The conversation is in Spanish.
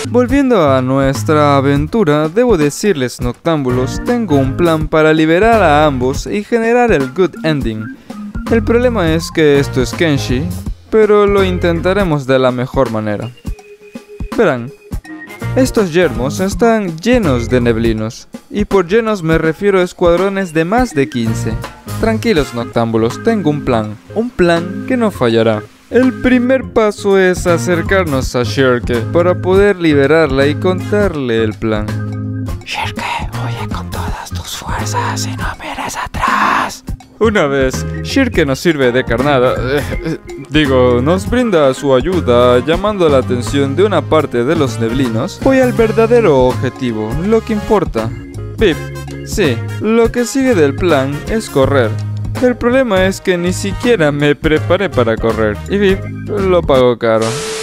Volviendo a nuestra aventura, debo decirles, noctámbulos, tengo un plan para liberar a ambos y generar el good ending. El problema es que esto es Kenshi, pero lo intentaremos de la mejor manera. Verán, estos yermos están llenos de neblinos, y por llenos me refiero a escuadrones de más de 15. Tranquilos, noctámbulos, tengo un plan que no fallará. El primer paso es acercarnos a Shirke para poder liberarla y contarle el plan. Shirke, huye con todas tus fuerzas y no mires atrás. Una vez Shirke nos sirve de carnada, nos brinda su ayuda llamando la atención de una parte de los neblinos, voy al verdadero objetivo, lo que importa. Pip, sí, lo que sigue del plan es correr. El problema es que ni siquiera me preparé para correr y Pip lo pagó caro.